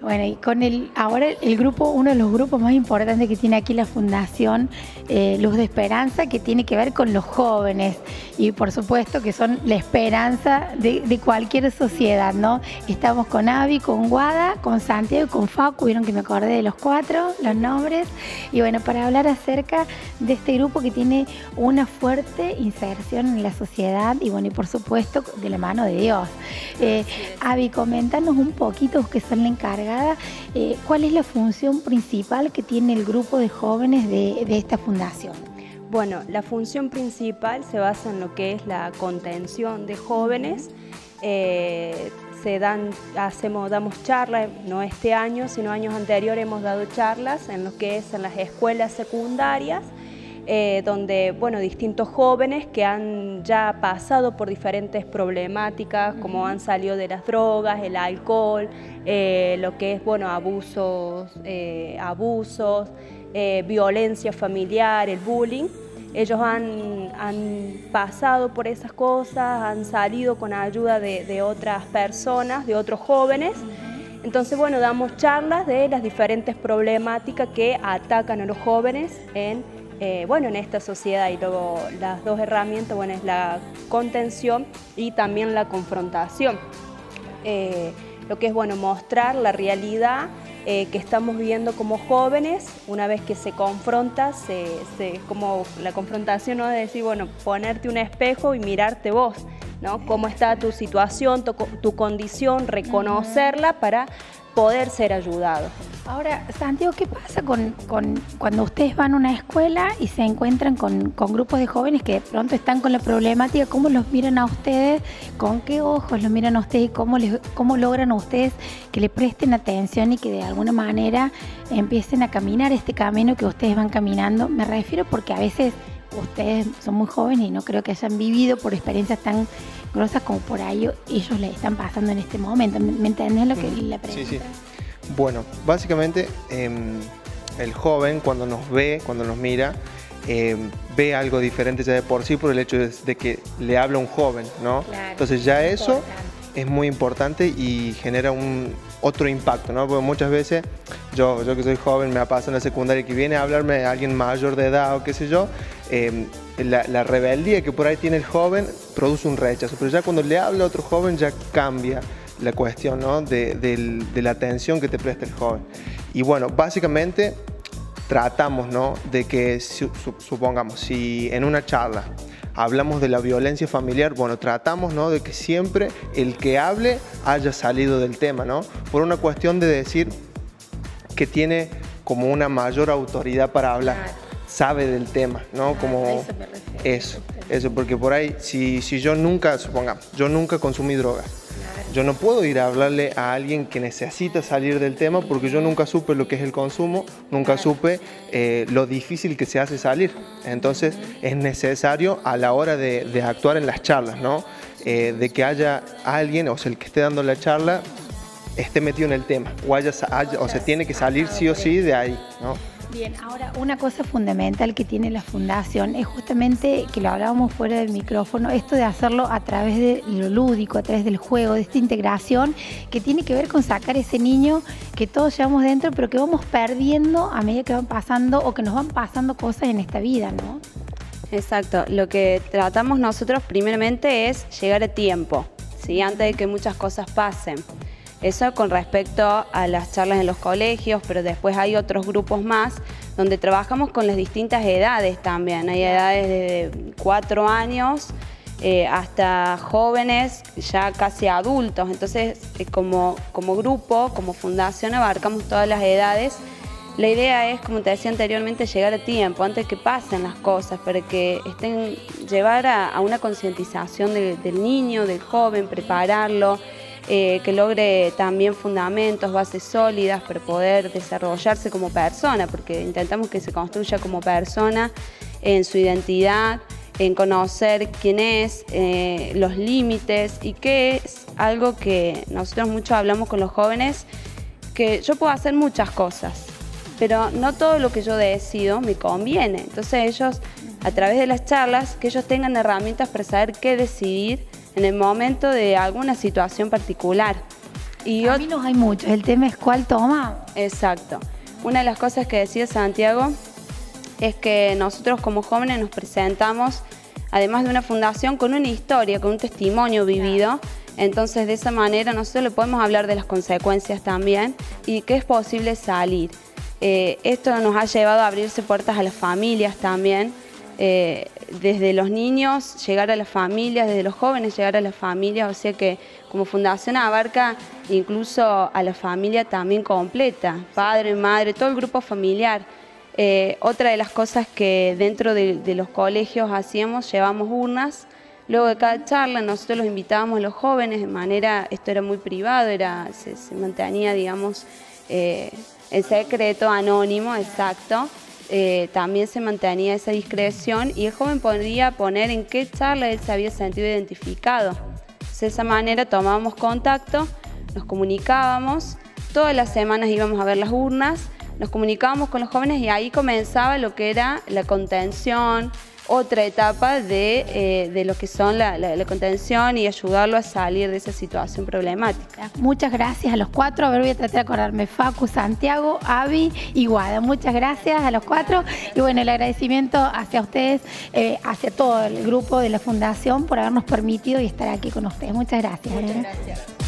Bueno, y con ahora el grupo, uno de los grupos más importantes que tiene aquí la Fundación Luz de Esperanza, que tiene que ver con los jóvenes y por supuesto que son la esperanza de cualquier sociedad, ¿no? Estamos con Avi, con Guada, con Santiago y con Facu, vieron que me acordé de los cuatro, los nombres, y bueno, para hablar acerca de este grupo que tiene una fuerte inserción en la sociedad y bueno, y por supuesto de la mano de Dios. Avi, coméntanos un poquito, que son la encargada, ¿cuál es la función principal que tiene el grupo de jóvenes de esta fundación? Bueno, la función principal se basa en lo que es la contención de jóvenes. Damos charlas, no este año, sino años anteriores hemos dado charlas en lo que es en las escuelas secundarias, donde distintos jóvenes que han ya pasado por diferentes problemáticas, como han salido de las drogas, el alcohol, lo que es abusos, violencia familiar, el bullying. Ellos han pasado por esas cosas, han salido con ayuda de otras personas, de otros jóvenes. Entonces, damos charlas de las diferentes problemáticas que atacan a los jóvenes en esta sociedad. Y luego las dos herramientas, es la contención y también la confrontación. Lo que es, mostrar la realidad que estamos viviendo como jóvenes. Una vez que se confronta, como la confrontación, ¿no? De decir, ponerte un espejo y mirarte vos, ¿no? Cómo está tu situación, tu condición, reconocerla para poder ser ayudado. Ahora, Santiago, ¿qué pasa cuando ustedes van a una escuela y se encuentran con grupos de jóvenes que de pronto están con la problemática? ¿Cómo los miran a ustedes? ¿Con qué ojos los miran a ustedes? ¿Cómo logran a ustedes que le presten atención y que de alguna manera empiecen a caminar este camino que ustedes van caminando? Me refiero porque a veces ustedes son muy jóvenes y no creo que hayan vivido por experiencias tan grosas como por ahí ellos le están pasando en este momento. ¿Me entendés lo que la pregunta? Sí, sí. Bueno, básicamente el joven cuando nos ve, cuando nos mira, ve algo diferente ya de por sí por el hecho de que le habla un joven, ¿no? Claro, entonces ya eso es muy importante y genera otro impacto, ¿no? Porque muchas veces, yo que soy joven, me ha pasado en la secundaria que viene a hablarme a alguien mayor de edad o qué sé yo, la rebeldía que por ahí tiene el joven produce un rechazo, pero ya cuando le habla a otro joven ya cambia la cuestión, ¿no? de la atención que te presta el joven. Y básicamente tratamos, ¿no? de que, supongamos, si en una charla hablamos de la violencia familiar, tratamos, ¿no? de que siempre el que hable haya salido del tema, ¿no? Por una cuestión de decir que tiene como una mayor autoridad para hablar, sabe del tema, ¿no? Como eso, porque por ahí, si yo nunca, supongamos, yo nunca consumí drogas, yo no puedo ir a hablarle a alguien que necesita salir del tema porque yo nunca supe lo que es el consumo, nunca supe lo difícil que se hace salir. Entonces es necesario a la hora de actuar en las charlas, ¿no? De que haya alguien, o sea, el que esté dando la charla, esté metido en el tema, o se tiene que salir sí o sí de ahí, ¿no? Bien, ahora una cosa fundamental que tiene la Fundación es justamente, que lo hablábamos fuera del micrófono, esto de hacerlo a través de lo lúdico, a través del juego, de esta integración que tiene que ver con sacar ese niño que todos llevamos dentro, pero que vamos perdiendo a medida que van pasando o que nos van pasando cosas en esta vida, ¿no? Exacto, lo que tratamos nosotros primeramente es llegar a tiempo, ¿sí? Antes de que muchas cosas pasen. Eso con respecto a las charlas en los colegios, pero después hay otros grupos más donde trabajamos con las distintas edades también. Hay edades de 4 años hasta jóvenes ya casi adultos. Entonces, como grupo, como fundación, abarcamos todas las edades. La idea es, como te decía anteriormente, llegar a tiempo, antes que pasen las cosas, para que llevar a una concientización del niño, del joven, prepararlo, que logre también fundamentos, bases sólidas para poder desarrollarse como persona, porque intentamos que se construya como persona en su identidad, en conocer quién es, los límites, y que es algo que nosotros mucho hablamos con los jóvenes, que yo puedo hacer muchas cosas, pero no todo lo que yo decido me conviene. Entonces ellos, a través de las charlas, que ellos tengan herramientas para saber qué decidir en el momento de alguna situación particular. Y caminos hay muchos, el tema es cuál tomamos. Exacto. Una de las cosas que decía Santiago es que nosotros como jóvenes nos presentamos, además de una fundación, con una historia, con un testimonio vivido. Entonces, de esa manera nosotros le podemos hablar de las consecuencias también y que es posible salir. Esto nos ha llevado a abrirse puertas a las familias también, desde los niños llegar a las familias, desde los jóvenes llegar a las familias, o sea que como fundación abarca incluso a la familia también completa, padre, madre, todo el grupo familiar. Otra de las cosas que dentro de los colegios hacíamos, llevamos urnas. Luego de cada charla nosotros los invitábamos a los jóvenes de manera, esto era muy privado, se mantenía, digamos, en secreto, anónimo, exacto. También se mantenía esa discreción y el joven podría poner en qué charla él se había sentido identificado. De esa manera tomábamos contacto, nos comunicábamos, todas las semanas íbamos a ver las urnas, nos comunicábamos con los jóvenes y ahí comenzaba lo que era la contención, otra etapa de lo que son la contención y ayudarlo a salir de esa situación problemática. Muchas gracias a los cuatro. A ver, voy a tratar de acordarme. Facu, Santiago, Avi y Guada. Muchas gracias a los cuatro. Y bueno, el agradecimiento hacia ustedes, hacia todo el grupo de la Fundación por habernos permitido y estar aquí con ustedes. Muchas gracias. Muchas gracias.